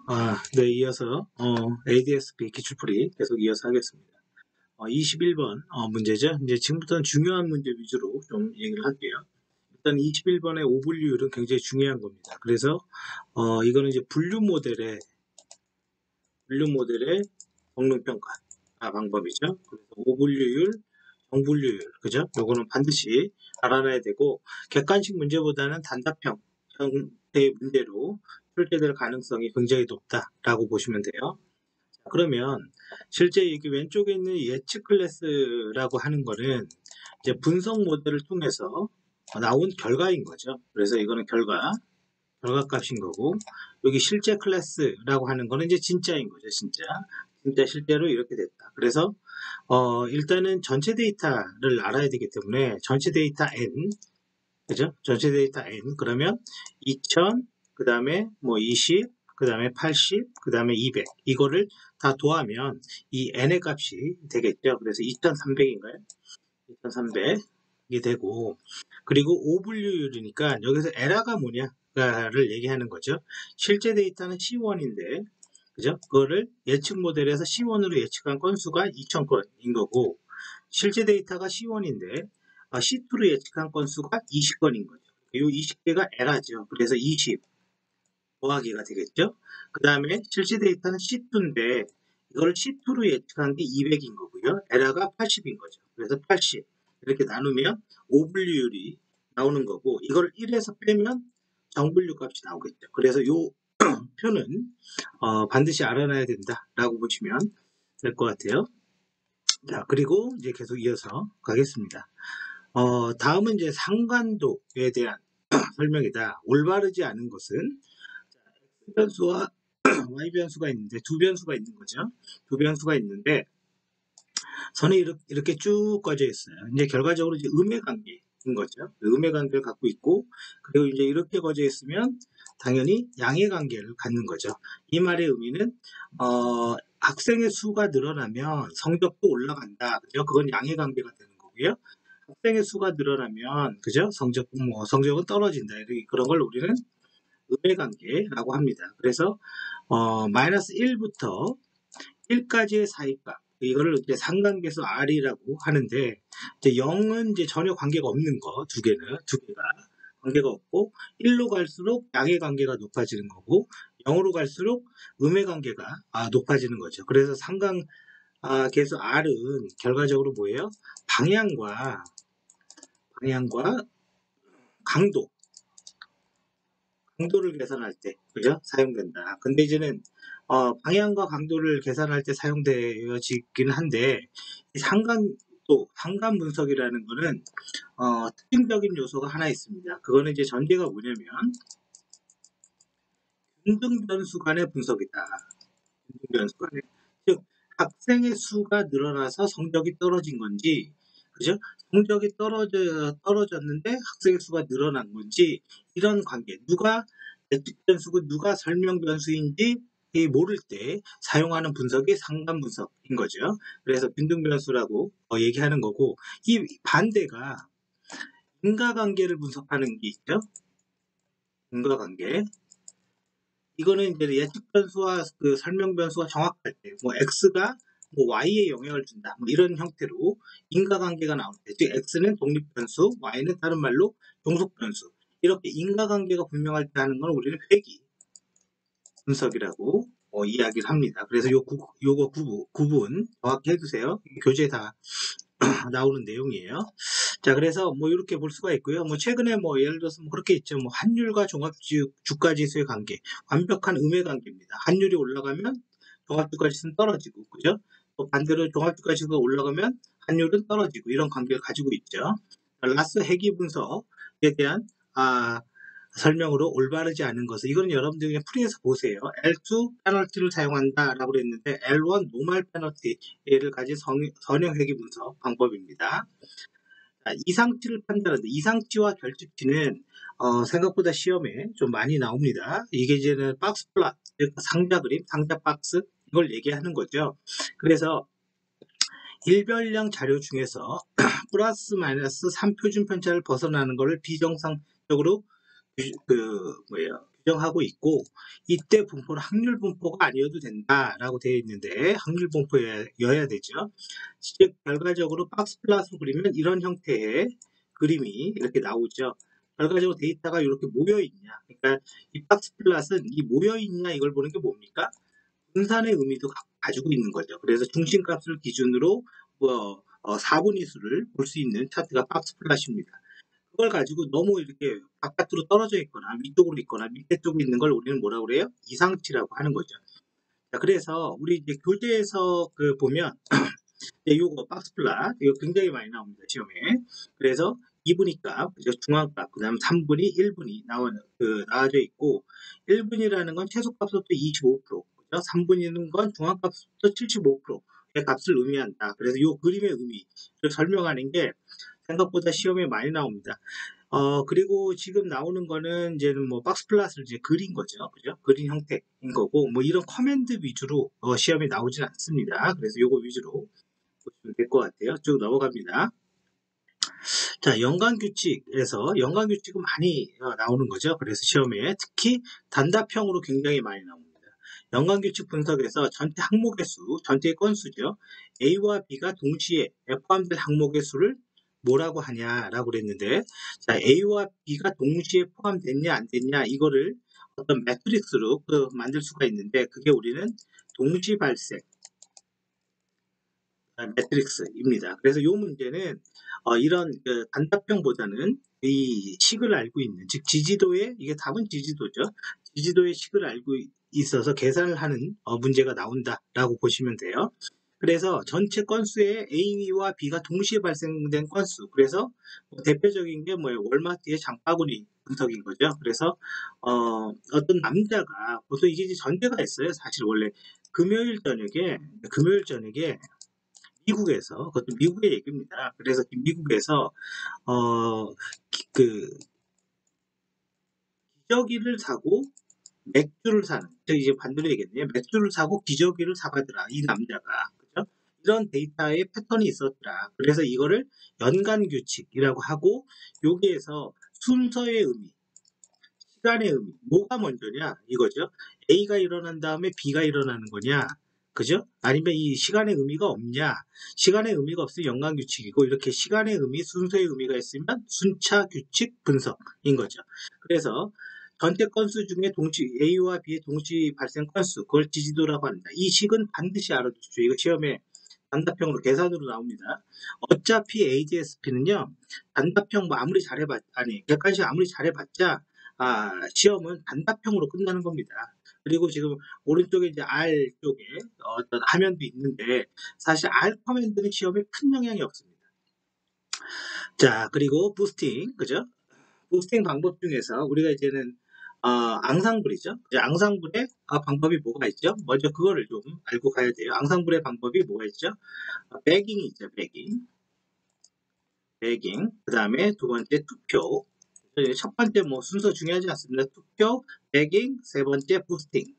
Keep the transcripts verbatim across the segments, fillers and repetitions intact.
아, 네, 이어서 어, 에이디에스피 기출풀이 계속 이어서 하겠습니다. 어, 이십일 번 어, 문제죠. 이제 지금부터는 중요한 문제 위주로 좀 얘기를 할게요. 일단 이십일 번의 오분류율은 굉장히 중요한 겁니다. 그래서 어, 이거는 이제 분류 모델의 분류 모델의 성능평가 아, 방법이죠. 그래서 오분류율, 정분류율, 그죠? 요거는 반드시 알아놔야 되고 객관식 문제보다는 단답형 형태의 문제로 출제될 가능성이 굉장히 높다라고 보시면 돼요. 그러면 실제 이게 왼쪽에 있는 예측 클래스라고 하는 거는 이제 분석 모델을 통해서 나온 결과인 거죠. 그래서 이거는 결과, 결과값인 거고, 여기 실제 클래스라고 하는 거는 이제 진짜인 거죠, 진짜. 진짜 실제로 이렇게 됐다. 그래서 어, 일단은 전체 데이터를 알아야 되기 때문에 전체 데이터 N, 그죠? 전체 데이터 N, 그러면 이천, 그 다음에 뭐 이십, 그 다음에 팔십, 그 다음에 이백. 이거를 다 더하면 이 N의 값이 되겠죠. 그래서 이천삼백인가요? 이천삼백이 되고, 그리고 오분류율이니까 여기서 에러가 뭐냐를 얘기하는 거죠. 실제 데이터는 씨 원인데, 그죠? 그거를 예측 모델에서 씨 원으로 예측한 건수가 이천 건인 거고, 실제 데이터가 씨 원인데 씨 투로 예측한 건수가 이십 건인 거죠. 이 이십 개가 에러죠. 그래서 이십 더하기가 되겠죠. 그 다음에 실제 데이터는 씨 투인데 이걸 씨 투로 예측한 게 이백인 거고요. 에러가 팔십인 거죠. 그래서 팔십 이렇게 나누면 오분류율이 나오는 거고, 이걸 일에서 빼면 정분류 값이 나오겠죠. 그래서 이 표는 어, 반드시 알아놔야 된다라고 보시면 될 것 같아요. 자, 그리고 이제 계속 이어서 가겠습니다. 어, 다음은 이제 상관도에 대한 설명이다. 올바르지 않은 것은 X 변수와 Y 변수가 있는데 두 변수가 있는 거죠. 두 변수가 있는데 선이 이렇게, 이렇게 쭉 꺼져 있어요. 이제 결과적으로 이제 음의 관계인 거죠. 음의 관계를 갖고 있고, 그리고 이제 이렇게 꺼져 있으면 당연히 양의 관계를 갖는 거죠. 이 말의 의미는 어, 학생의 수가 늘어나면 성적도 올라간다. 그죠? 그건 양의 관계가 되는 거고요. 학생의 수가 늘어나면 그죠? 성적 뭐 성적은 떨어진다. 그런 걸 우리는 음의 관계라고 합니다. 그래서 어, 마이너스 일부터 일까지의 사이값, 이거를 이제 상관계수 R이라고 하는데, 이제 영은 이제 전혀 관계가 없는 거, 두 개는, 두 개가 관계가 없고, 일로 갈수록 양의 관계가 높아지는 거고, 영으로 갈수록 음의 관계가 아, 높아지는 거죠. 그래서 상관계수 R은 결과적으로 뭐예요? 방향과, 방향과 강도, 강도를 계산할 때, 그죠? 사용된다. 근데 이제는 어, 방향과 강도를 계산할 때 사용되어지긴 한데, 이 상관도, 상관 분석이라는 거는 어, 특징적인 요소가 하나 있습니다. 그거는 이제 전제가 뭐냐면 균등 변수 간의 분석이다. 균등 변수 간의. 즉 학생의 수가 늘어나서 성적이 떨어진 건지, 그죠? 성적이 떨어져 떨어졌는데 학생의 수가 늘어난 건지, 이런 관계, 누가 예측 변수고 누가 설명 변수인지 모를 때 사용하는 분석이 상관 분석인 거죠. 그래서 균등 변수라고 어, 얘기하는 거고, 이 반대가 인과관계를 분석하는 게 있죠. 인과관계. 이거는 이제 예측 변수와 그 설명 변수가 정확할 때, 뭐 x가 뭐 y에 영향을 준다, 뭐 이런 형태로 인과관계가 나올 때, 즉 x는 독립 변수, y는 다른 말로 종속 변수, 이렇게 인과관계가 분명할 때 하는 건 우리는 회귀 분석이라고 어, 이야기를 합니다. 그래서 요 구, 요거 구분, 구분 정확히 해두세요. 교재에 다 나오는 내용이에요. 자, 그래서 뭐 이렇게 볼 수가 있고요. 뭐 최근에 뭐 예를 들어서 뭐 그렇게 있죠. 뭐 환율과 종합주 주가지수의 관계, 완벽한 음의 관계입니다. 환율이 올라가면 종합주가지수는 떨어지고, 그죠? 또 반대로 종합주가지수가 올라가면 환율은 떨어지고, 이런 관계를 가지고 있죠. 라스 해기 분석에 대한 아, 설명으로 올바르지 않은 것은, 이거는 여러분들이 그냥 풀이해서 보세요. 엘 투 페널티를 사용한다라고 그랬는데 엘 원 노멀 페널티를 가진 선형 회귀 분석 방법입니다. 이상치를 판단하는데, 이상치와 결집치는 어, 생각보다 시험에 좀 많이 나옵니다. 이게 이제는 박스 플롯, 상자 그림, 상자 박스, 이걸 얘기하는 거죠. 그래서 일별량 자료 중에서 플러스 마이너스 삼 표준 편차를 벗어나는 것을 비정상적으로 그 뭐예요? 규정하고 있고 이때 분포는 확률 분포가 아니어도 된다라고 되어 있는데 확률 분포여야 되죠. 즉 결과적으로 박스 플롯을 그리면 이런 형태의 그림이 이렇게 나오죠. 결과적으로 데이터가 이렇게 모여 있냐, 그러니까 이 박스 플롯은 이 모여 있냐 이걸 보는 게 뭡니까? 분산의 의미도 가- 가지고 있는 거죠. 그래서 중심값을 기준으로 뭐 어, 사분위 수를 볼 수 있는 차트가 박스 플롯입니다. 그걸 가지고 너무 이렇게 바깥으로 떨어져 있거나 위쪽으로 있거나 밑에 쪽에 있는 걸 우리는 뭐라고 그래요? 이상치라고 하는 거죠. 자, 그래서 우리 이제 교재에서 그 보면 네, 요거 박스 플랫 이거 굉장히 많이 나옵니다 시험에. 그래서 이 분위 값, 그죠? 중앙값, 그 다음 삼 분위, 일 분위 나와, 그, 나와져 있고 일 분위라는 건 최소값부터 이십오 퍼센트, 그죠? 삼 분위는 건 중앙값부터 칠십오 퍼센트의 값을 의미한다. 그래서 요 그림의 의미를 설명하는 게 생각보다 시험에 많이 나옵니다. 어, 그리고 지금 나오는 거는 이제는 뭐 박스 플랫을 이제 그린 거죠. 그죠? 그린 형태인 거고, 뭐 이런 커맨드 위주로 어, 시험에 나오진 않습니다. 그래서 요거 위주로 보시면 될 것 같아요. 쭉 넘어갑니다. 자, 연관규칙에서 연관규칙은 많이 어, 나오는 거죠. 그래서 시험에 특히 단답형으로 굉장히 많이 나옵니다. 연관규칙 분석에서 전체 항목의 수, 전체 건수죠. A와 B가 동시에 포함된 항목의 수를 뭐라고 하냐라고 그랬는데, 자, A와 B가 동시에 포함됐냐 안 됐냐 이거를 어떤 매트릭스로 그 만들 수가 있는데, 그게 우리는 동시 발생 매트릭스입니다. 그래서 이 문제는 어, 이런 그 단답형보다는 이 식을 알고 있는, 즉 지지도의, 이게 답은 지지도죠. 지지도의 식을 알고 있어서 계산을 하는 어, 문제가 나온다라고 보시면 돼요. 그래서 전체 건수의 A와 B가 동시에 발생된 건수, 그래서 뭐 대표적인 게 뭐예요? 월마트의 장바구니 분석인 거죠. 그래서 어, 어떤 남자가, 보통 이게 이제 전제가 있어요. 사실 원래 금요일 저녁에 금요일 저녁에 미국에서, 그것도 미국의 얘기입니다. 그래서 미국에서 어, 기- 그 기저귀를 사고 맥주를 사는, 저 이제 반대로 얘기했네요. 맥주를 사고 기저귀를 사가더라 이 남자가, 그죠? 이런 데이터의 패턴이 있었더라. 그래서 이거를 연간 규칙이라고 하고, 여기에서 순서의 의미, 시간의 의미, 뭐가 먼저냐 이거죠. A가 일어난 다음에 B가 일어나는 거냐, 그죠? 아니면 이 시간의 의미가 없냐? 시간의 의미가 없으면 연관규칙이고, 이렇게 시간의 의미, 순서의 의미가 있으면 순차 규칙 분석인 거죠. 그래서 전체 건수 중에 동시 A와 B의 동시 발생 건수, 그걸 지지도라고 합니다. 이 식은 반드시 알아두십시오. 이거 시험에 단답형으로 계산으로 나옵니다. 어차피 에이디에스피는요, 단답형 뭐 아무리 잘해봤, 아니 객관식 아무리 잘해봤자 아, 시험은 단답형으로 끝나는 겁니다. 그리고 지금 오른쪽에 이제 R 쪽에 어떤 화면도 있는데, 사실 R 커맨드는 시험에 큰 영향이 없습니다. 자, 그리고 부스팅, 그죠? 부스팅 방법 중에서 우리가 이제는 어, 앙상블이죠. 이제 앙상블의 어, 방법이 뭐가 있죠? 먼저 그거를 좀 알고 가야 돼요. 앙상블의 방법이 뭐가 있죠? 어, 배깅이 있죠, 배깅. 배깅. 그 다음에 두 번째 투표. 첫 번째 뭐 순서 중요하지 않습니다. 투표, 배깅, 세 번째 부스팅.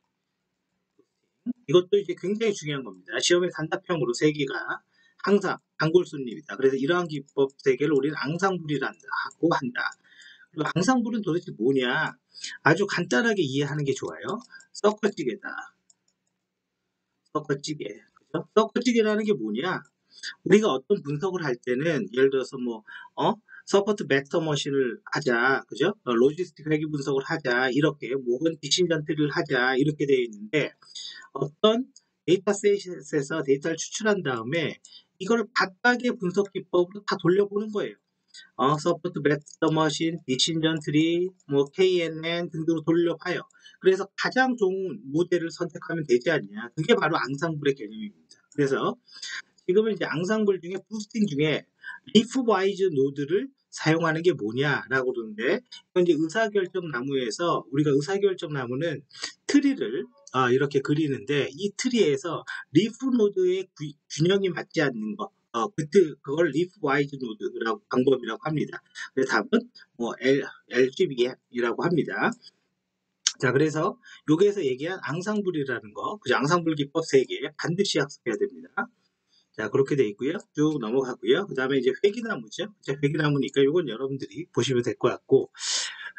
이것도 이제 굉장히 중요한 겁니다. 시험의 단답형으로 세 개가 항상 단골순입니다. 그래서 이러한 기법 세 개를 우리는 앙상블이라고 한다. 그리고 앙상블은 도대체 뭐냐? 아주 간단하게 이해하는 게 좋아요. 섞어찌개다. 섞어찌개. 그죠? 섞어찌개라는 게 뭐냐? 우리가 어떤 분석을 할 때는 예를 들어서 뭐, 어? 서포트 벡터 머신을 하자. 그죠? 어, 로지스틱 회귀 분석을 하자. 이렇게, 모건 디시전트리를 하자. 이렇게 되어 있는데, 어떤 데이터셋에서 데이터를 추출한 다음에 이걸 각각의 분석 기법으로 다 돌려보는 거예요. 어, 서포트 벡터 머신, 디시전 트리, 뭐 케이엔엔 등등으로 돌려봐요. 그래서 가장 좋은 모델을 선택하면 되지 않냐. 그게 바로 앙상블의 개념입니다. 그래서 지금은 이제 앙상블 중에 부스팅 중에 리프 와이즈 노드를 사용하는 게 뭐냐라고 그러는데, 이건 이제 의사결정 나무에서 우리가 의사결정 나무는 트리를 아, 이렇게 그리는데, 이 트리에서 리프 노드의 구- 균형이 맞지 않는 거, 어, 그때 그걸 리프 와이즈 노드라고 방법이라고 합니다. 그래서 답은 뭐 L, 엘지비엠이라고 합니다. 자, 그래서 여기에서 얘기한 앙상블이라는 거, 그죠? 앙상블 기법 세 개 반드시 학습해야 됩니다. 자, 그렇게 돼 있고요. 쭉 넘어가고요. 그 다음에 이제 회기나무죠. 자, 회기나무니까 이건 여러분들이 보시면 될 것 같고,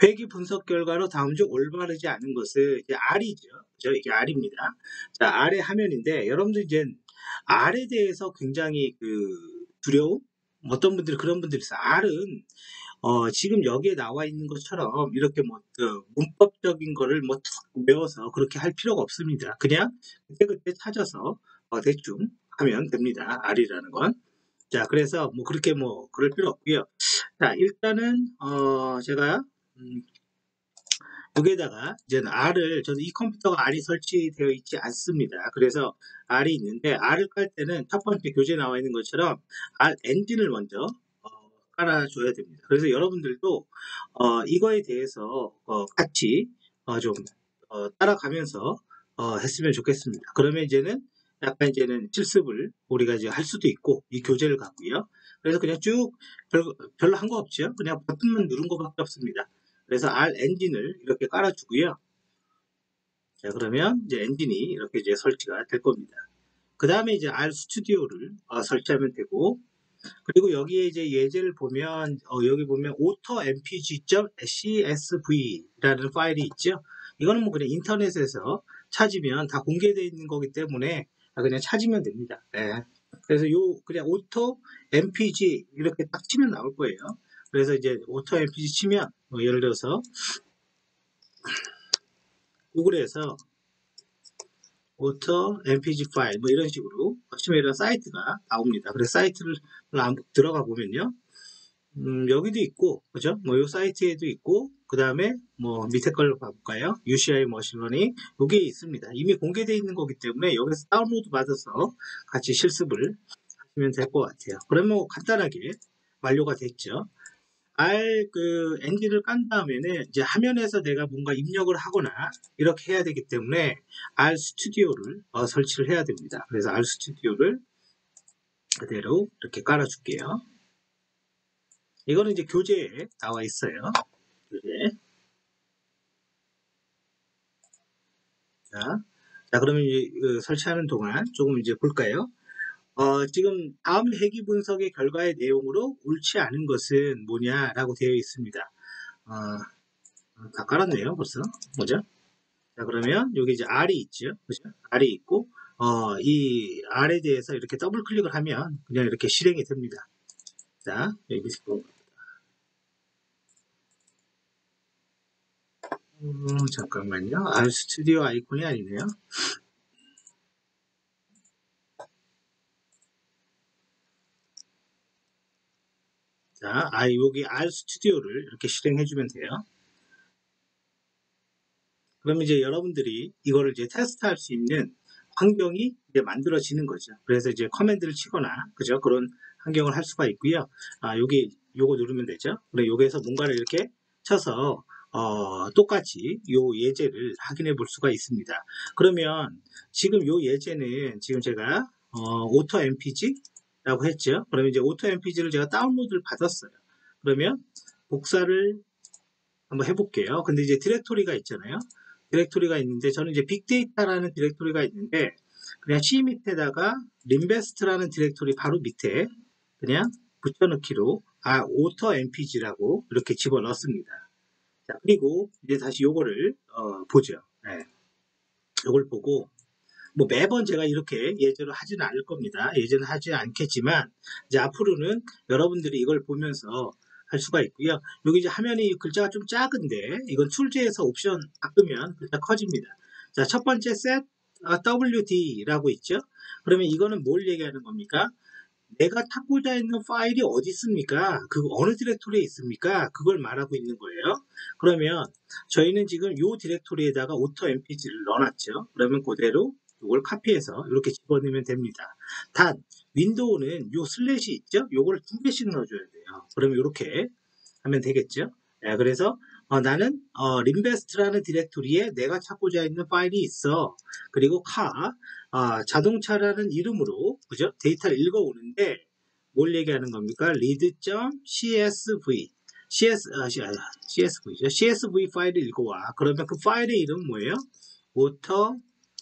회귀 분석 결과로 다음 중 올바르지 않은 것은 이제 R이죠. 그죠? 이게 R입니다. 자, R의 화면인데 여러분들 이제 R에 대해서 굉장히 그 두려움? 어떤 분들이 그런 분들이 있어요. R은 어, 지금 여기에 나와 있는 것처럼 이렇게 뭐, 그 문법적인 거를 뭐 외워서 그렇게 할 필요가 없습니다. 그냥 그때그때 찾아서 어, 대충 하면 됩니다. R이라는 건. 자, 그래서 뭐 그렇게 뭐 그럴 필요 없고요. 자, 일단은 어, 제가 음, 여기에다가 이제 R을 저는 이 컴퓨터가 R이 설치되어 있지 않습니다. 그래서 R이 있는데 R을 깔 때는 첫 번째 교재에 나와 있는 것처럼 R 엔진을 먼저 어, 깔아줘야 됩니다. 그래서 여러분들도 어, 이거에 대해서 어, 같이 어, 좀 어, 따라가면서 어, 했으면 좋겠습니다. 그러면 이제는 약간 이제는 실습을 우리가 이제 할 수도 있고 이 교재를 갖고요. 그래서 그냥 쭉 별, 별로 한 거 없죠. 그냥 버튼만 누른 것밖에 없습니다. 그래서 R 엔진을 이렇게 깔아주고요. 자, 그러면 이제 엔진이 이렇게 이제 설치가 될 겁니다. 그 다음에 이제 R 스튜디오를 어, 설치하면 되고, 그리고 여기에 이제 예제를 보면, 어, 여기 보면 auto.mpg.csv라는 파일이 있죠. 이거는 뭐 그냥 인터넷에서 찾으면 다 공개되어 있는 거기 때문에 그냥 찾으면 됩니다. 네. 그래서 요 그냥 auto mpg 이렇게 딱 치면 나올 거예요. 그래서 이제 auto mpg 치면 뭐 예를 들어서 구글에서 auto mpg 파일 뭐 이런 식으로 치면 이런 사이트가 나옵니다. 그래서 사이트를 들어가 보면요. 음, 여기도 있고, 그죠? 뭐, 요 사이트에도 있고, 그 다음에, 뭐, 밑에 걸로 봐볼까요? 유씨아이 머신러닝, 여기에 있습니다. 이미 공개되어 있는 거기 때문에 여기서 다운로드 받아서 같이 실습을 하시면 될 것 같아요. 그러면 뭐 간단하게 완료가 됐죠. R 그 엔진을 깐 다음에는 이제 화면에서 내가 뭔가 입력을 하거나 이렇게 해야 되기 때문에 R 스튜디오를 어, 설치를 해야 됩니다. 그래서 R 스튜디오를 그대로 이렇게 깔아줄게요. 이거는 이제 교재에 나와 있어요. 교재. 자, 자 그러면 이제 그 설치하는 동안 조금 이제 볼까요? 어, 지금 다음 회귀 분석의 결과의 내용으로 옳지 않은 것은 뭐냐라고 되어 있습니다. 어, 다 깔았네요, 벌써. 뭐죠? 자, 그러면 여기 이제 R이 있죠. 그죠? R이 있고, 어, 이 R에 대해서 이렇게 더블 클릭을 하면 그냥 이렇게 실행이 됩니다. 자, 여기 또, 음, 잠깐만요. R 스튜디오 아이콘이 아니네요. 자, 아, 여기 R 스튜디오를 이렇게 실행해주면 돼요. 그러면 이제 여러분들이 이거를 이제 테스트할 수 있는 환경이 이제 만들어지는 거죠. 그래서 이제 커맨드를 치거나, 그죠? 그런 환경을 할 수가 있고요. 아, 여기, 요거 누르면 되죠. 그래, 여기에서 뭔가를 이렇게 쳐서, 어, 똑같이 요 예제를 확인해 볼 수가 있습니다. 그러면 지금 요 예제는 지금 제가, 어, 오토 엠피지 라고 했죠. 그러면 이제 오토 엠피지를 제가 다운로드를 받았어요. 그러면 복사를 한번 해볼게요. 근데 이제 디렉토리가 있잖아요. 디렉토리가 있는데 저는 이제 빅데이터라는 디렉토리가 있는데 그냥 C 밑에다가 림베스트라는 디렉토리 바로 밑에 그냥 붙여넣기로 아 오토 엠피지라고 이렇게 집어넣습니다. 자, 그리고 이제 다시 요거를 어, 보죠. 네. 요걸 보고 뭐 매번 제가 이렇게 예제를 하지는 않을 겁니다. 예제는 하지 않겠지만 이제 앞으로는 여러분들이 이걸 보면서 할 수가 있고요. 여기 이제 화면이 글자가 좀 작은데 이건 툴즈에서 옵션 바꾸면 글자 커집니다. 자, 첫 번째 set 더블유디라고 있죠. 그러면 이거는 뭘 얘기하는 겁니까? 내가 찾고자 있는 파일이 어디 있습니까? 그 어느 디렉토리에 있습니까? 그걸 말하고 있는 거예요. 그러면 저희는 지금 이 디렉토리에다가 오토 엠피지를 넣어놨죠. 그러면 그대로 이걸 카피해서 이렇게 집어넣으면 됩니다. 단 윈도우는 이 슬래시 있죠? 요거를 두 개씩 넣어줘야 돼요. 그러면 이렇게 하면 되겠죠? 네, 그래서 어, 나는 어, 림베스트라는 디렉토리에 내가 찾고자 있는 파일이 있어. 그리고 카 아, 자동차라는 이름으로 그죠? 데이터를 읽어오는데 뭘 얘기하는 겁니까? read.csv cs, 아, csv죠. csv 파일을 읽어와. 그러면 그 파일의 이름은 뭐예요? auto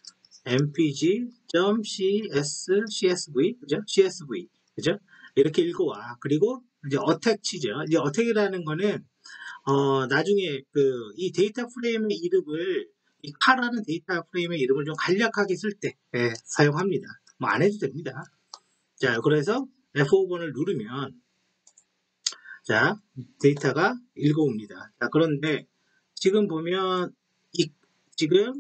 mpg.cs csv 그죠? csv 그죠? 이렇게 읽어와. 그리고 이제 어택치죠. 이제 어택이라는 거는 어, 나중에 그 이 데이터 프레임의 이름을 이 카라는 데이터 프레임의 이름을 좀 간략하게 쓸 때 예, 사용합니다. 뭐 안 해도 됩니다. 자, 그래서 에프 오 번을 누르면 자, 데이터가 읽어옵니다. 자, 그런데 지금 보면 이 지금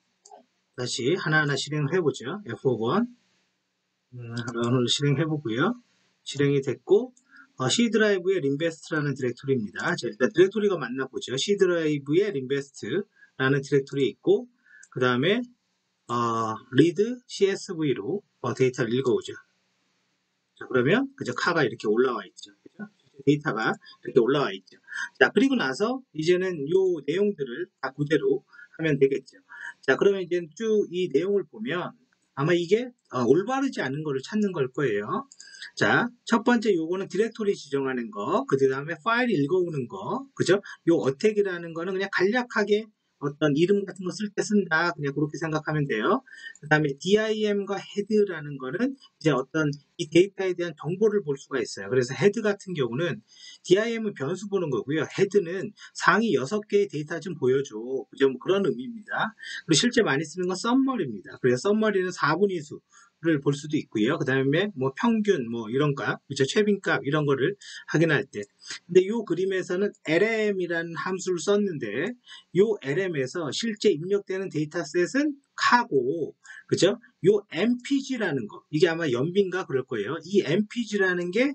다시 하나하나 실행을 해보죠. 에프 오 번 음, 오늘 실행해보고요. 실행이 됐고 어, C 드라이브의 림베스트라는 디렉토리입니다. 자, 일단 디렉토리가 맞나보죠. C 드라이브의 림베스트라는 디렉토리 있고 그 다음에 어, read 씨에스브이로 어, 데이터를 읽어오죠. 자, 그러면 그저 카가 이렇게 올라와 있죠. 그죠? 데이터가 이렇게 올라와 있죠. 자, 그리고 나서 이제는 요 내용들을 다 그대로 하면 되겠죠. 자, 그러면 이제 쭉 이 내용을 보면 아마 이게 어, 올바르지 않은 거를 찾는 걸 거예요. 자, 첫 번째 요거는 디렉토리 지정하는 거, 그 다음에 파일 읽어오는 거, 그죠? 요 어택이라는 거는 그냥 간략하게 어떤 이름 같은 거 쓸 때 쓴다. 그냥 그렇게 생각하면 돼요. 그 다음에 dim.과 head라는 거는 이제 어떤 이 데이터에 대한 정보를 볼 수가 있어요. 그래서 head 같은 경우는 dim은 변수 보는 거고요. head는 상위 여섯 개의 데이터 좀 보여줘. 그죠? 뭐 그런 의미입니다. 그리고 실제 많이 쓰는 건 summary입니다. 그래서 summary는 사분의 수를 볼 수도 있고요. 그 다음에 뭐 평균 뭐 이런 값, 그죠? 최빈값 이런 거를 확인할 때. 근데 이 그림에서는 엘엠이라는 함수를 썼는데 이 엘엠에서 실제 입력되는 데이터셋은 카고, 그죠? 요 엠피지라는 거, 이게 아마 연빈가 그럴 거예요. 이 엠피지라는 게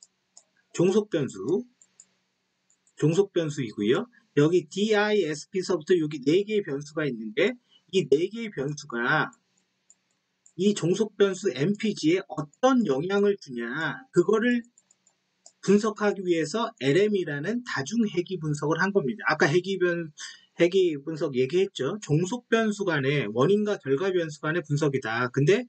종속 변수, 종속 변수이고요. 여기 디아이에스피서부터 여기 네 개의 변수가 있는데 이 네 개의 변수가 이 종속 변수 엠피지에 어떤 영향을 주냐, 그거를 분석하기 위해서 엘엠이라는 다중 해기 분석을 한 겁니다. 아까 해기 변 해기 분석 얘기했죠. 종속 변수 간의 원인과 결과 변수 간의 분석이다. 근데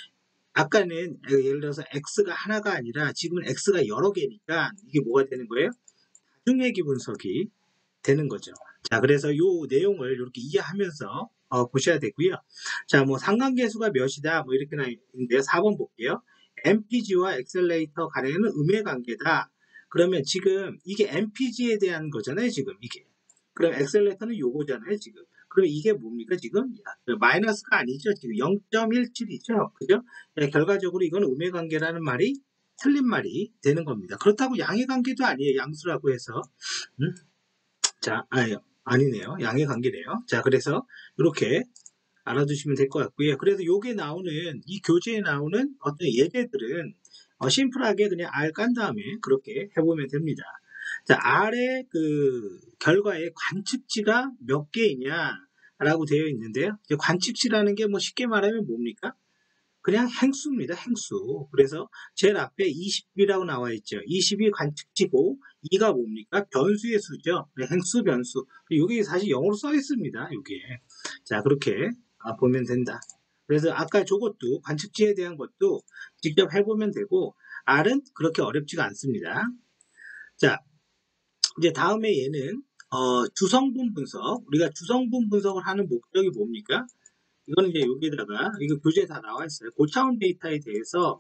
아까는 예를 들어서 X가 하나가 아니라 지금은 X가 여러 개니까 이게 뭐가 되는 거예요? 다중 해기 분석이 되는 거죠. 자, 그래서 이 내용을 이렇게 이해하면서 어, 보셔야 되고요. 자, 뭐 상관계수가 몇이다 뭐 이렇게 나 있는데요. 사 번 볼게요. 엠피지와 엑셀레이터 간에는 음해관계다. 그러면 지금 이게 엠피지에 대한 거잖아요. 지금 이게. 그럼 엑셀레이터는 요거잖아요. 지금. 그럼 이게 뭡니까? 지금 마이너스가 아니죠. 지금 영 점 일칠이죠. 그죠? 네, 결과적으로 이건 음해관계라는 말이 틀린 말이 되는 겁니다. 그렇다고 양해관계도 아니에요. 양수라고 해서. 음? 자, 아니, 아니네요. 양해관계네요. 자, 그래서 이렇게 알아두시면 될 것 같고요. 그래서 요게 나오는 이 교재에 나오는 어떤 예제들은 어, 심플하게 그냥 R 깐 다음에 그렇게 해보면 됩니다. 자, R의 그 결과의 관측지가 몇 개이냐라고 되어 있는데요. 관측지라는 게 뭐 쉽게 말하면 뭡니까? 그냥 행수입니다. 행수. 그래서 제일 앞에 이십이라고 나와 있죠. 이십이 관측지고 이가 뭡니까? 변수의 수죠. 네, 행수 변수. 이게 사실 영어로 써 있습니다. 이게. 자, 그렇게 보면 된다. 그래서 아까 저것도 관측지에 대한 것도 직접 해보면 되고 R은 그렇게 어렵지가 않습니다. 자, 이제 다음에 얘는 어, 주성분 분석. 우리가 주성분 분석을 하는 목적이 뭡니까? 이거는 이제 여기다가 이거 교재에 다 나와 있어요. 고차원 데이터에 대해서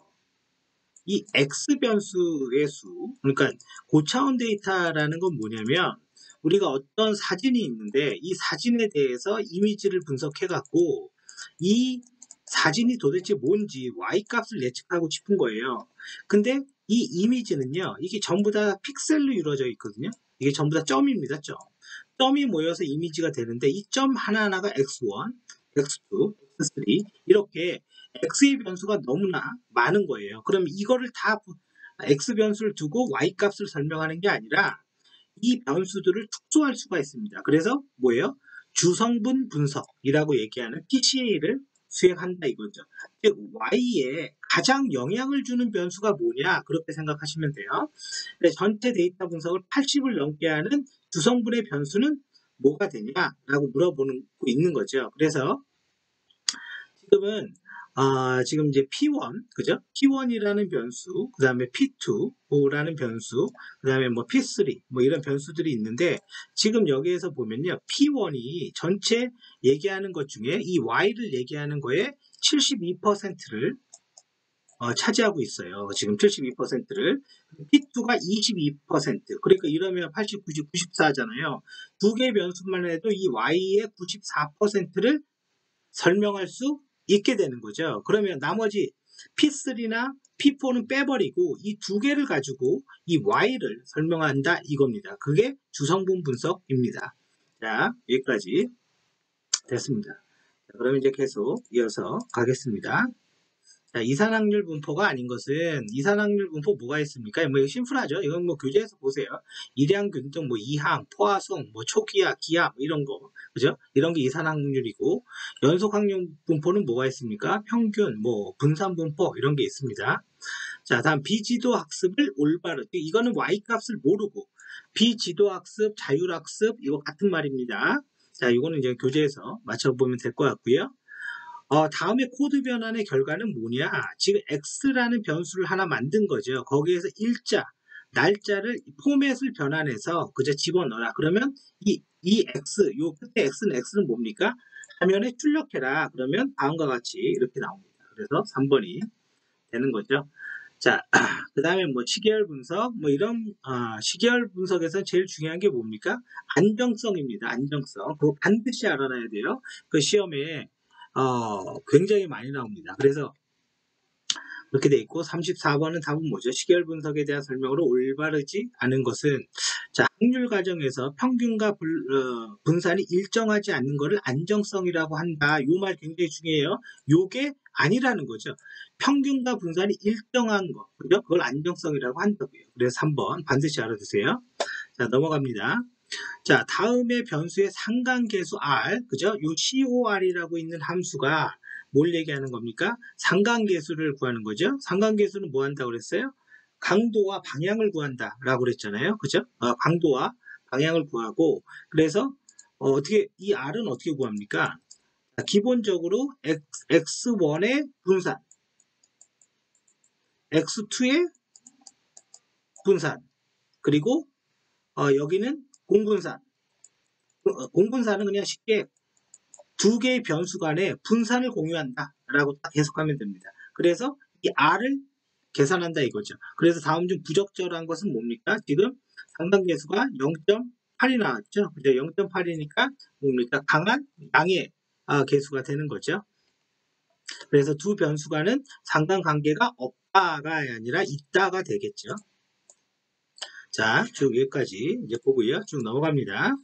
이 X 변수의 수, 그러니까 고차원 데이터라는 건 뭐냐면 우리가 어떤 사진이 있는데 이 사진에 대해서 이미지를 분석해 갖고 이 사진이 도대체 뭔지 Y 값을 예측하고 싶은 거예요. 근데 이 이미지는요, 이게 전부 다 픽셀로 이루어져 있거든요. 이게 전부 다 점입니다. 점. 점이 모여서 이미지가 되는데 이 점 하나하나가 엑스 원, 엑스 투, 엑스 쓰리 이렇게 X의 변수가 너무나 많은 거예요. 그럼 이거를 다 X 변수를 두고 Y 값을 설명하는 게 아니라 이 변수들을 축소할 수가 있습니다. 그래서 뭐예요? 주성분 분석이라고 얘기하는 피씨에이를 수행한다 이거죠. 즉 Y에 가장 영향을 주는 변수가 뭐냐 그렇게 생각하시면 돼요. 전체 데이터 분석을 팔십을 넘게 하는 주성분의 변수는 뭐가 되냐라고 물어보는 있는 거죠. 그래서 지금은 아, 지금 이제 피 원, 그죠? 피 원이라는 변수, 그 다음에 피 투라는 변수, 그 다음에 뭐 피 쓰리, 뭐 이런 변수들이 있는데, 지금 여기에서 보면요, 피 원이 전체 얘기하는 것 중에 이 Y를 얘기하는 거에 칠십이 퍼센트를 어, 차지하고 있어요. 지금 칠십이 퍼센트를. 피투가 이십이 퍼센트. 그러니까 이러면 팔십, 구십, 구십사잖아요. 두 개의 변수만 해도 이 Y의 구십사 퍼센트를 설명할 수 있게 되는 거죠. 그러면 나머지 피 쓰리나 피 포는 빼버리고 이 두 개를 가지고 이 Y를 설명한다 이겁니다. 그게 주성분 분석입니다. 자, 여기까지 됐습니다. 자, 그러면 이제 계속 이어서 가겠습니다. 자, 이산화탄 분포가 아닌 것은 이산화탄 분포 뭐가 있습니까? 뭐 이거 심플하죠. 이건 뭐 교재에서 보세요. 일양, 균등, 뭐 이항, 포화송, 뭐 초기화, 기하 뭐 이런 거, 그죠? 이런 게 이산화탄율이고 연속항률 분포는 뭐가 있습니까? 평균, 뭐 분산 분포 이런 게 있습니다. 자, 다음 비지도 학습을 올바르. 이거는 Y 값을 모르고 비지도 학습, 자율 학습 이거 같은 말입니다. 자, 이거는 이제 교재에서 맞춰보면 될 것 같고요. 어, 다음에 코드 변환의 결과는 뭐냐? 지금 X라는 변수를 하나 만든 거죠. 거기에서 일자, 날짜를 포맷을 변환해서 그저 집어넣어라. 그러면 이, 이 X, 요 끝에 X는 X는 뭡니까? 화면에 출력해라. 그러면 다음과 같이 이렇게 나옵니다. 그래서 삼 번이 되는 거죠. 자, 그 다음에 뭐 시계열 분석, 뭐 이런 어, 시계열 분석에서 제일 중요한 게 뭡니까? 안정성입니다. 안정성. 그거 반드시 알아놔야 돼요. 그 시험에 어, 굉장히 많이 나옵니다. 그래서 그렇게 돼 있고 삼십사 번은 답은 뭐죠? 시계열 분석에 대한 설명으로 올바르지 않은 것은 자, 확률 과정에서 평균과 불, 어, 분산이 일정하지 않는 것을 안정성이라고 한다. 요 말 굉장히 중요해요. 요게 아니라는 거죠. 평균과 분산이 일정한 거, 그죠? 그걸 안정성이라고 한다고요. 그래서 삼 번 반드시 알아두세요. 자, 넘어갑니다. 자, 다음에 변수의 상관계수 R, 그죠? 요 씨오알이라고 있는 함수가 뭘 얘기하는 겁니까? 상관계수를 구하는 거죠. 상관계수는 뭐 한다고 그랬어요? 강도와 방향을 구한다라고 그랬잖아요. 그죠? 어, 강도와 방향을 구하고, 그래서 어, 어떻게 이 R은 어떻게 구합니까? 자, 기본적으로 X, 엑스원의 분산, 엑스투의 분산, 그리고 어, 여기는 공분산. 어, 공분산은 그냥 쉽게 두 개의 변수 간에 분산을 공유한다 라고 딱 해석하면 됩니다. 그래서 이 R을 계산한다 이거죠. 그래서 다음 중 부적절한 것은 뭡니까? 지금 상당계수가 영 점 팔이 나왔죠. 그죠? 영 점 팔이니까 뭡니까? 강한 양의 아, 계수가 되는 거죠. 그래서 두 변수 간은 상관관계가 없다가 아니라 있다가 되겠죠. 자, 쭉 여기까지 이제 보고요. 쭉 넘어갑니다.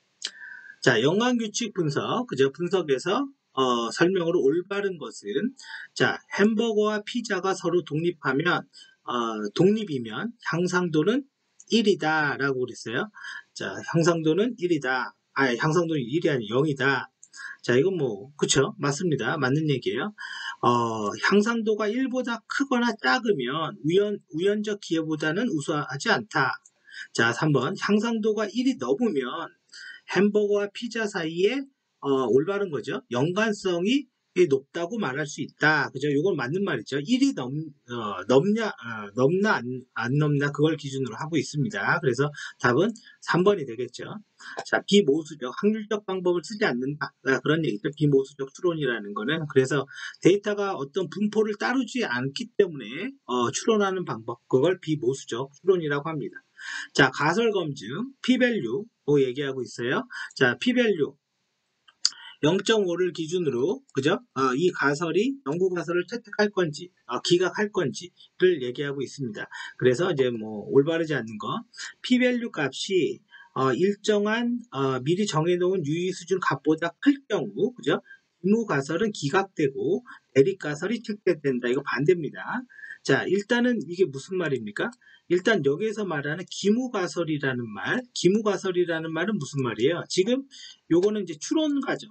자, 연관규칙 분석, 그죠? 분석에서 어, 설명으로 올바른 것은 자, 햄버거와 피자가 서로 독립하면 어, 독립이면 향상도는 일이다 라고 그랬어요. 자, 향상도는 일이다. 아, 향상도는 일이 아니 영이다. 자, 이건 뭐 그쵸? 맞습니다. 맞는 얘기예요. 어, 향상도가 일보다 크거나 작으면 우연, 우연적 기회보다는 우수하지 않다. 자, 삼 번 향상도가 일이 넘으면 햄버거와 피자 사이에 어, 올바른 거죠. 연관성이 높다고 말할 수 있다. 그죠? 이건 맞는 말이죠. 일이 넘, 어, 넘냐, 어, 넘나 안, 안 넘나 그걸 기준으로 하고 있습니다. 그래서 답은 삼 번이 되겠죠. 자, 비모수적, 확률적 방법을 쓰지 않는다. 아, 그런 얘기죠. 비모수적 추론이라는 거는. 그래서 데이터가 어떤 분포를 따르지 않기 때문에 어, 추론하는 방법, 그걸 비모수적 추론이라고 합니다. 자, 가설 검증, p-value 뭐 얘기하고 있어요. 자, p-value 영 점 오를 기준으로 그죠? 어, 이 가설이 연구 가설을 채택할 건지 어, 기각할 건지를 얘기하고 있습니다. 그래서 이제 뭐 올바르지 않는 거 p-value 값이 어, 일정한 어, 미리 정해놓은 유의 수준 값보다 클 경우 그죠? 의무 가설은 기각되고 대립 가설이 채택된다. 이거 반대입니다. 자, 일단은 이게 무슨 말입니까? 일단 여기에서 말하는 기무가설이라는 말, 기무가설이라는 말은 무슨 말이에요? 지금 요거는 이제 추론 과정,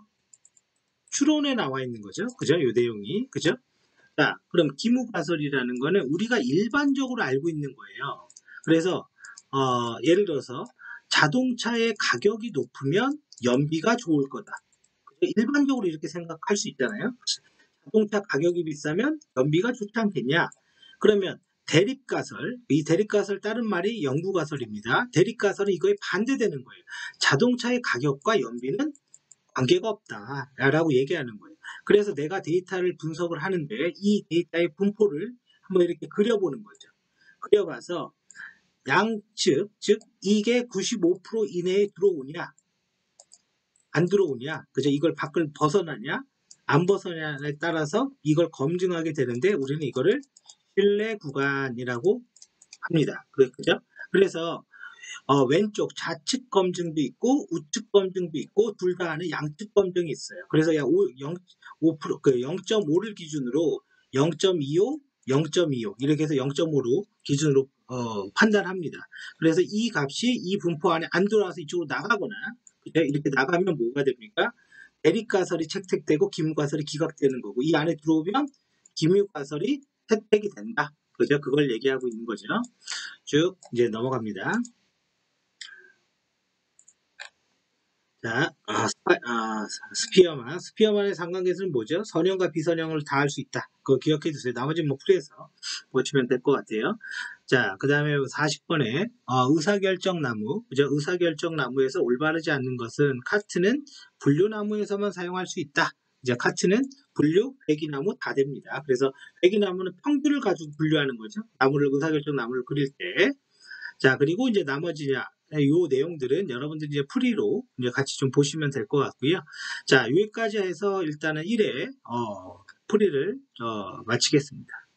추론에 나와 있는 거죠. 그죠? 요 내용이. 그죠? 자, 그럼 기무가설이라는 거는 우리가 일반적으로 알고 있는 거예요. 그래서, 어, 예를 들어서 자동차의 가격이 높으면 연비가 좋을 거다. 일반적으로 이렇게 생각할 수 있잖아요. 자동차 가격이 비싸면 연비가 좋지 않겠냐? 그러면 대립가설, 이 대립가설 다른 말이 영구가설입니다. 대립가설은 이거에 반대되는 거예요. 자동차의 가격과 연비는 관계가 없다 라고 얘기하는 거예요. 그래서 내가 데이터를 분석을 하는데 이 데이터의 분포를 한번 이렇게 그려보는 거죠. 그려봐서 양측, 즉 이게 구십오 퍼센트 이내에 들어오냐 안 들어오냐, 그죠? 이걸 밖을 벗어나냐 안 벗어나냐에 따라서 이걸 검증하게 되는데 우리는 이거를 신뢰 구간이라고 합니다. 그- 그죠? 그래서 어, 왼쪽 좌측 검증도 있고 우측 검증도 있고 둘 다 하는 양측 검증이 있어요. 그래서 약 오, 영, 오 퍼센트, 그 영 점 오를 기준으로 영 점 이오, 영 점 이오 이렇게 해서 영 점 오로 기준으로 어, 판단합니다. 그래서 이 값이 이 분포 안에 안 들어와서 이쪽으로 나가거나, 그죠? 이렇게 나가면 뭐가 됩니까? 대립가설이 채택되고 기무가설이 기각되는 거고, 이 안에 들어오면 기무가설이 채택이 된다. 그죠? 그걸 얘기하고 있는 거죠. 쭉 이제 넘어갑니다. 자, 아, 스파, 아, 스피어만. 스피어만의 상관계수는 뭐죠? 선형과 비선형을 다 할 수 있다. 그거 기억해 두세요. 나머지는 뭐 풀이해서 보시면 될 것 같아요. 자, 그 다음에 사십 번에 어, 의사결정나무. 그죠? 의사결정나무에서 올바르지 않는 것은 카트는 분류나무에서만 사용할 수 있다. 이제 카트는 분류, 회기나무 다 됩니다. 그래서 회기나무는 평균을 가지고 분류하는 거죠. 나무를 의사결정나무를 그릴 때. 자, 그리고 이제 나머지 요 내용들은 여러분들이 이제 풀이로 이제 같이 좀 보시면 될 것 같고요. 자, 여기까지 해서 일단은 일 회 어, 풀이를 어, 마치겠습니다.